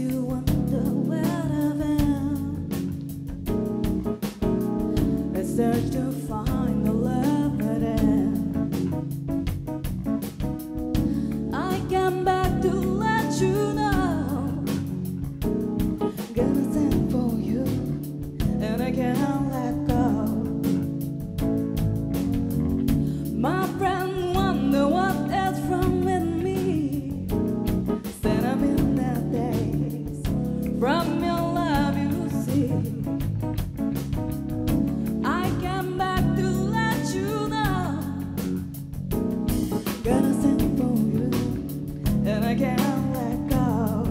you wonder where I've been. I search to find the love that I came back to let you know. Gonna send for you, and I can't let go. My friend wonder what is wrong with me. Said I'm in that days from your love, you see. I came back to let you know. Gonna send for you, and I can't let go.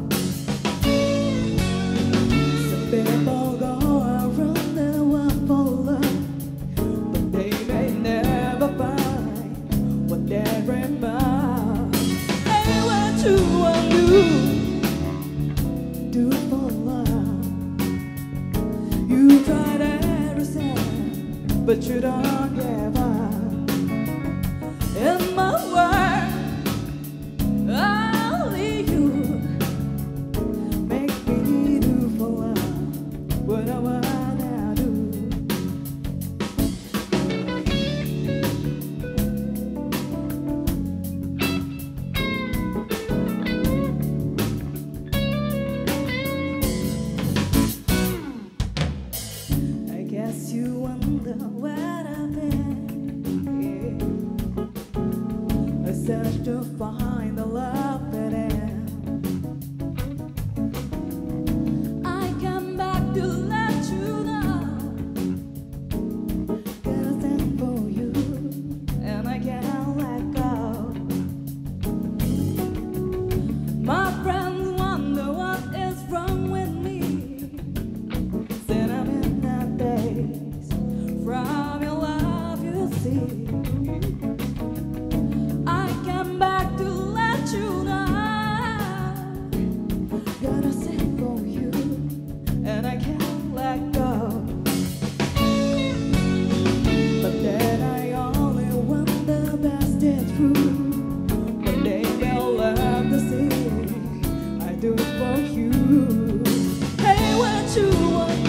Some people go around the world for love, but they may never find what they're dreaming about. Hey, what you want to do for love? You tried everything, but you don't give up. In my world, only you make me do for love what I wanna do. I guess you wonder where I've been. Yeah. I search to find the love that I come back to let you know. Gonna stand for you, and I can't let go. My friends wonder what is wrong with me. Said I'm in that days from your love, you see. I came back to let you know. Gonna sing for you, and I can't let go. But then I only want the best is true. But they will love the same I do it for you. Hey, what you want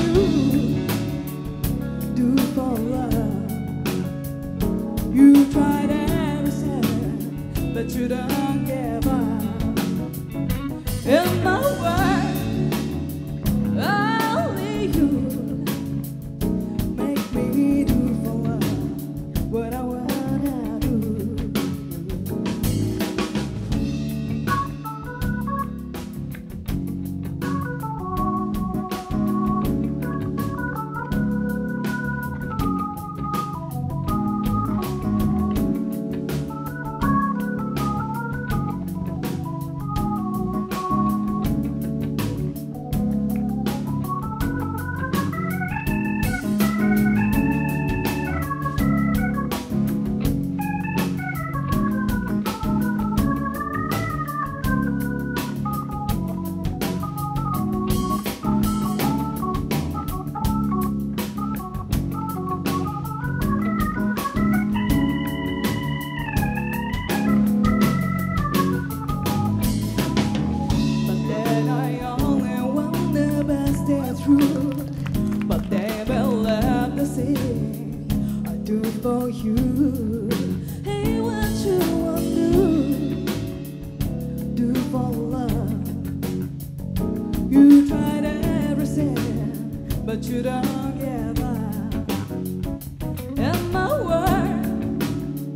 to do for love? You tried everything, but you don't give up. In my world, only you make me do for love what I wanna do. But they will love the same I do for you. Hey, what you want to do for love? You tried everything, but you don't give up. In my world,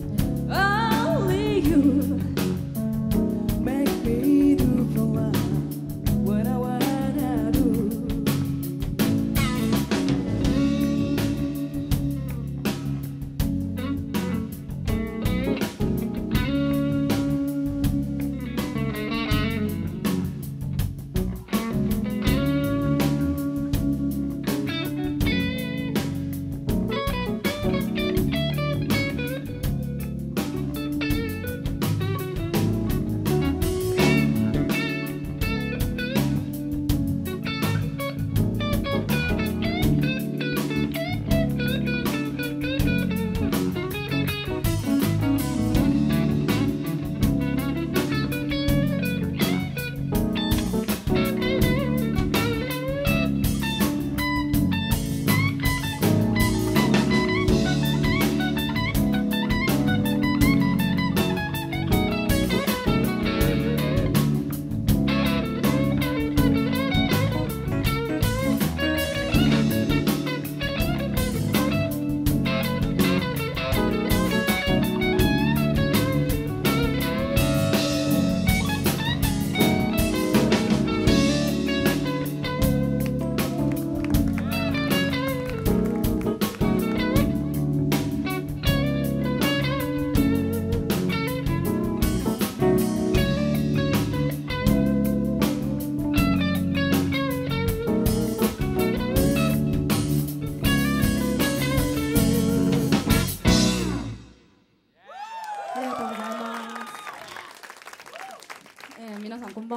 only you make me do for love what I wanna do.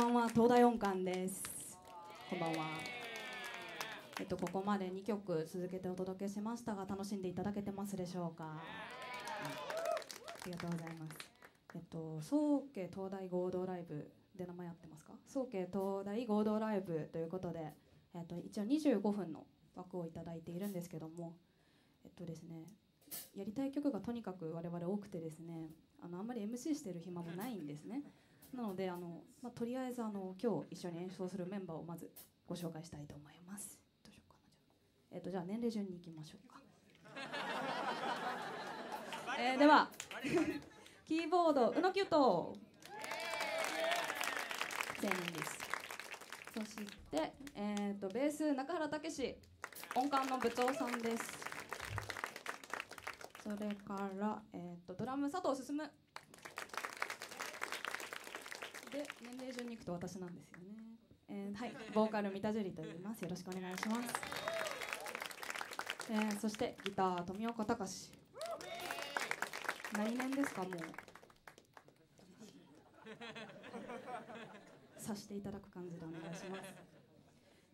んは東大音感です。こんばんは。ここまで2曲続けてお届けしましたが、楽しんでいただけてますでしょうか。ありがとうございます。早慶東大合同ライブで名前合ってますか？早慶東大合同ライブということで、一応25分の枠をいただいているんですけども、ですね、やりたい曲がとにかく我々多くてですね、あんまり MC してる暇もないんですね。なのでとりあえず今日一緒に演奏するメンバーをまずご紹介したいと思います。どうしようかな。じゃあ年齢順にいきましょうか。ではキーボード宇野キュート青年です。そして、ベース中原武史音感の部長さんです。それから、ドラム佐藤進で、年齢順にいくと私なんですよね。はい、ボーカル三田樹里と言います。よろしくお願いします。そしてギター富岡隆。何年ですか？もうさしていただく感じでお願いします。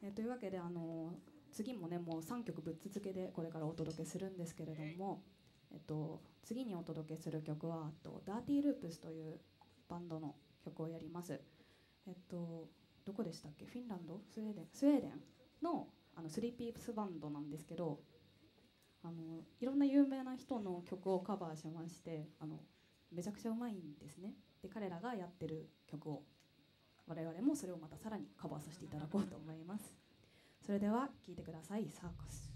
というわけで次もね、もう3曲ぶっ続けでこれからお届けするんですけれども、次にお届けする曲はダーティーループスというバンドの曲をやります。どこでしたっけ？フィンランド？スウェーデンのスリーピースバンドなんですけど、いろんな有名な人の曲をカバーしまして、めちゃくちゃうまいんですね。で、彼らがやってる曲を我々もそれをまたさらにカバーさせていただこうと思います。それでは聴いてください。サーカス。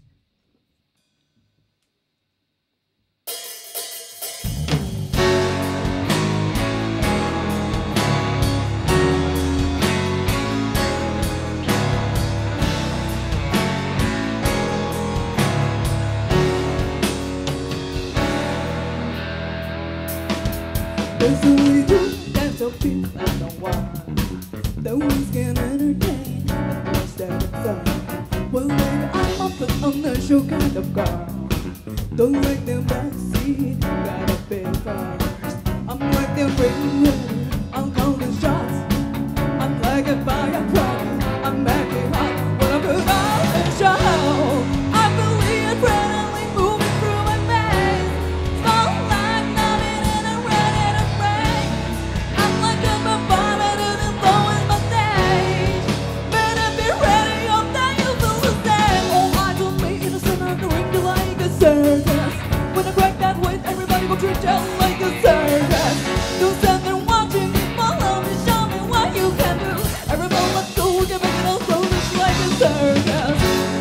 There's only two kinds of people I don't want. The ones can entertain and the ones that excite. Well, maybe I'm often on the show kind of guy. Don't like the backseat, gotta pay first. I'm like the ringleader, I'm calling shots. I'm like a firecracker, I'm acting hot when I put on the show. I feel the adrenaline moving through my veins. Spotlight numbing and I'm ready to break. I'm like a performer and blowing my stage. Better be ready, or then you feel the same. Oh, I don't mean innocent, I'm doing you like a circus. When I crack that weight, everybody will treat you like a circus. Don't stand there watching me, follow me, show me what you can do. Everybody let's go, we can make it all so just like a circus.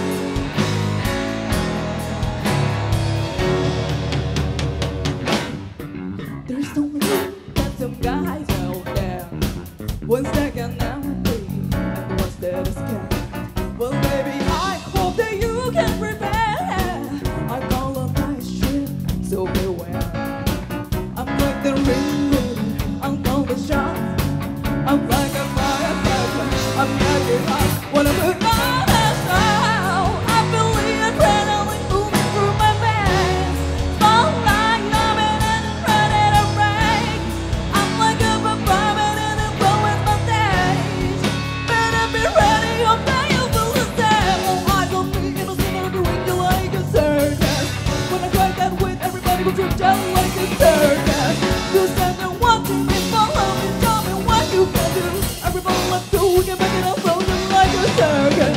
There's only got some guys out there. Ones that can now be, and the ones that are scared. Well, baby, I hope that you can prepare. I call a nice ship, so beware. I'm like the ringleader, I'm calling shots. I'm like a firecracker, I'm acting hot when I put on that show. I feel the adrenaline moving through my veins. Spotlight numbing and I'm ready to break. I'm like a performer and I'm blowing my stage. Better be ready, or then you feel the same. Oh, I don't mean innocent, I'm doing you like a circus. When I crack that weight, everybody will treat you like a circus. You stand there watching me, follow me, show me what you can do. Everybody let's go, we can make it all so just like a circus.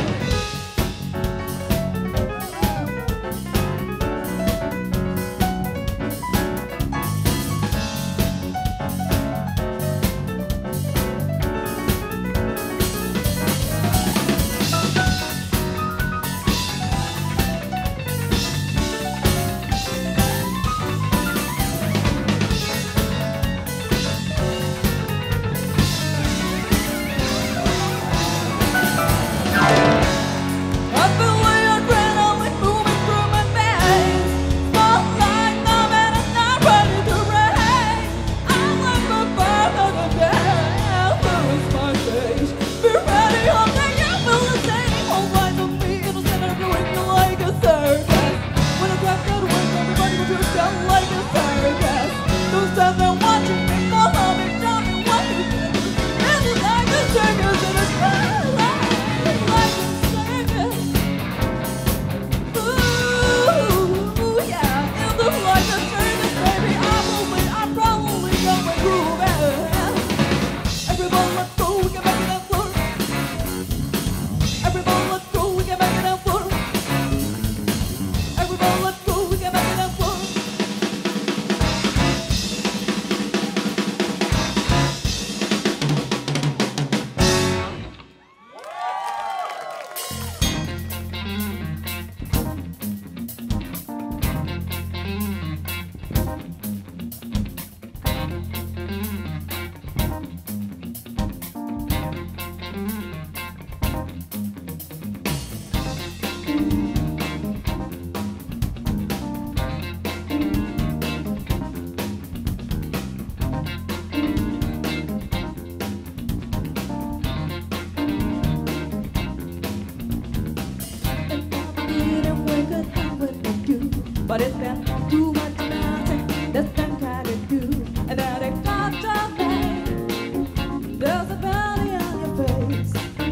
but it's been too much nothing that's been kind of do. And now they got your name. There's a bounty on your face.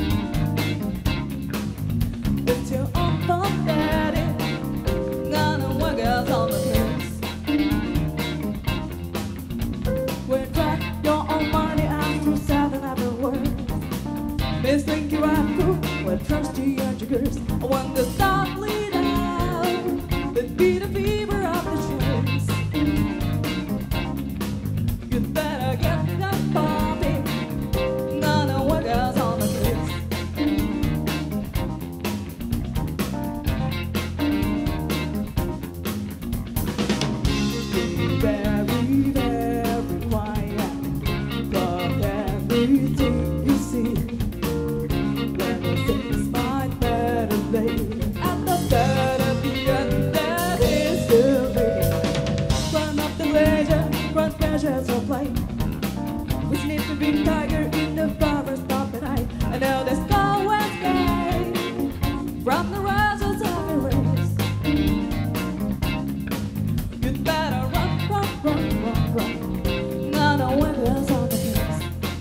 It's your own fault, daddy. Gonna work out on the case. When try your own money out through 7 other words. Miss think you are through when trust you and your girls. I want to stop bleed out. Then be the fever of the shoes. You better get that puppy. Gonna work out on the case. Be very, very quiet. But everything you see. When the things might matter later. At the start of the end, that is history. Climb up the ledger, front measures of light. We sleep to be tiger in the forest of the night. And now the sky was sky from the rises of the race. You better run, run, run, run, run. None of windows on the case.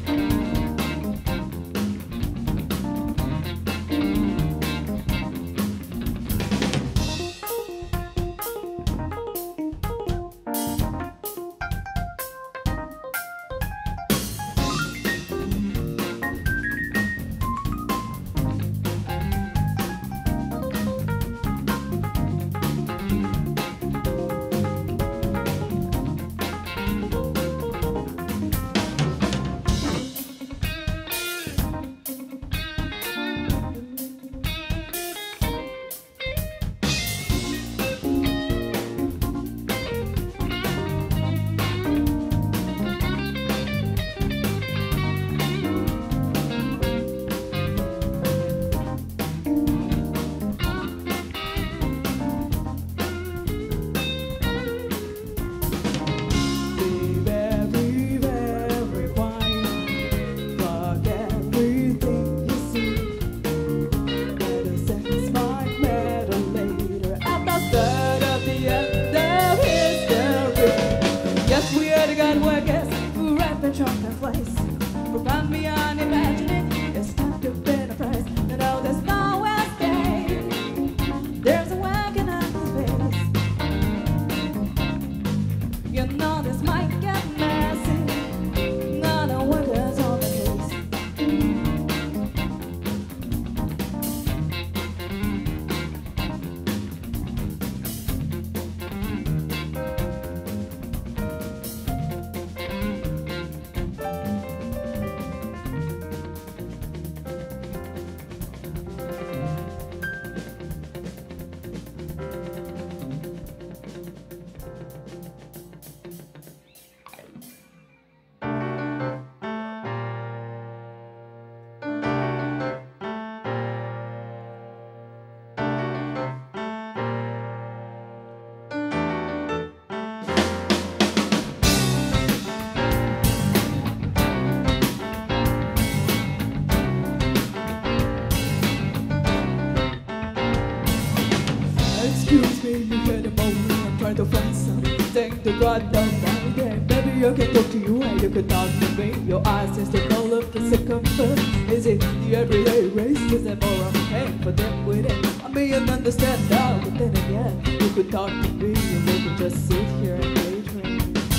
Excuse me, you had a moment. I'm trying to find something to got down my game. Maybe I can talk to you and you can talk to me. Your eyes is the color of the circumference. Is it the everyday race? Is it more of a pain for them with it? I may understand now, but then again, you could talk to me and we could just sit here and daydream.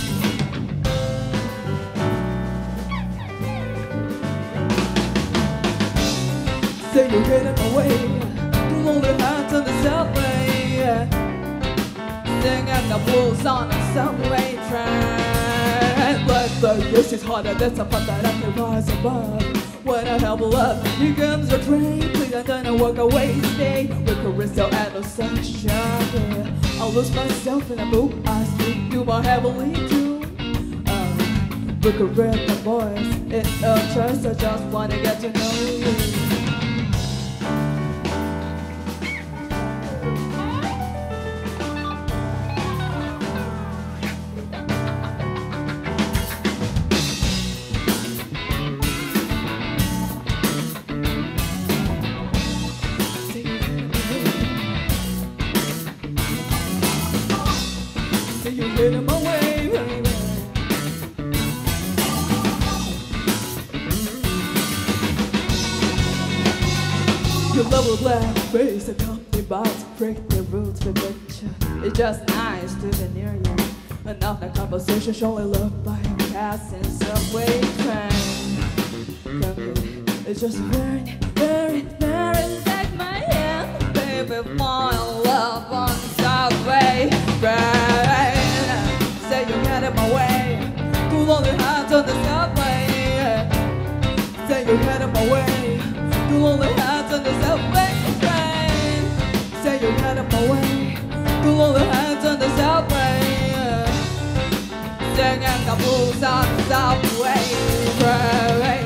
Say you're getting away to lonely hands on the subway. Singing the blues on the subway train. But this is harder than something that I can rise above. When I have love, here comes the train. Please, I'm gonna walk away, stay. We could risk our end of sunshine. Yeah. I'll lose myself in a book. I speak to more heavily too. We could read the voice. It's a choice. I just wanna get to know you. Your little black face accompanied by some pretty roots with picture. It's just nice to be near you. Enough the conversation surely loved by a passing subway train. It's just very, very, very take my hand, baby, fall in love on subway train. Say you're getting my way, too long your hands on the subway. Say you're getting my way, too long your hands on the subway train. Say you're getting my way, too long your hands on the subway. Singing the blues on the subway train.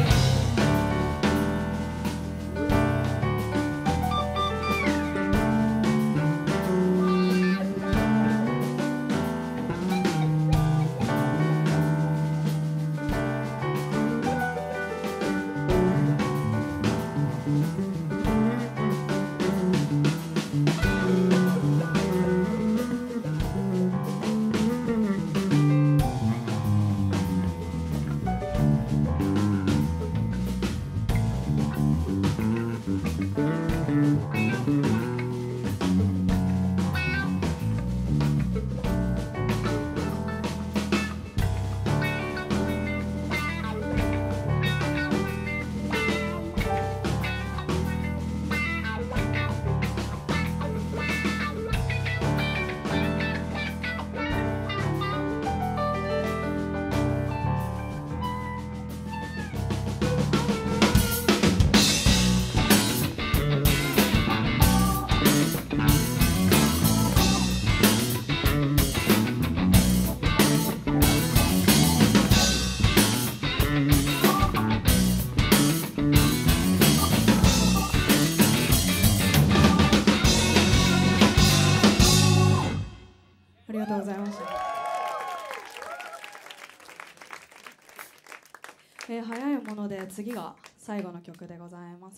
ありがとうございました。早いもので次が最後の曲でございます。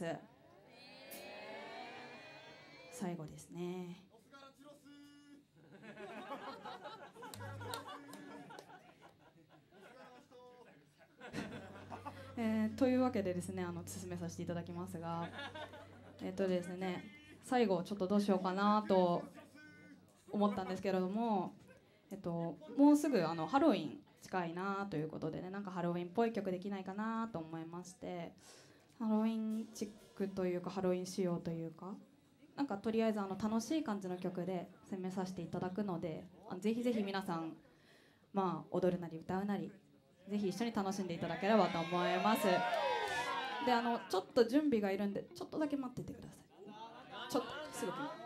最後ですね。というわけでですね、進めさせていただきますが、ですね、最後ちょっとどうしようかなと思ったんですけれども、もうすぐハロウィン近いなということでね、なんかハロウィンっぽい曲できないかなと思いまして、ハロウィンチックというかハロウィン仕様というか、なんかとりあえず楽しい感じの曲で攻めさせていただくので、ぜひぜひ皆さん、まあ、踊るなり歌うなりぜひ一緒に楽しんでいただければと思います。でちょっと準備がいるんでちょっとだけ待っててください。ちょっとすぐ来ます。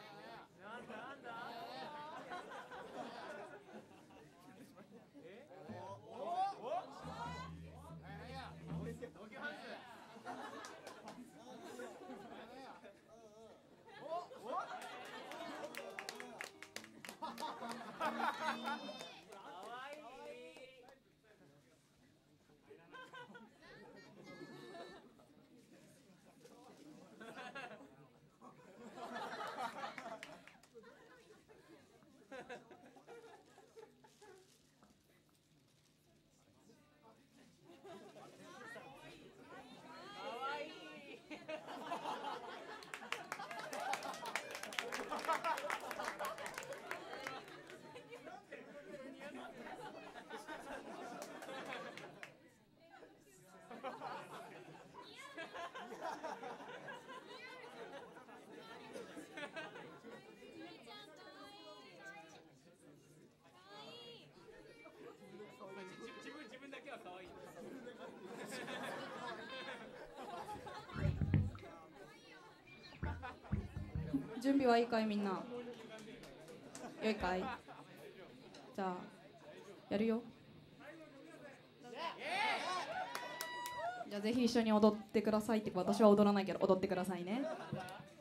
準備はいいかいみんな。よいかい。じゃあやるよ。じゃあぜひ一緒に踊ってくださいって、私は踊らないけど踊ってくださいね。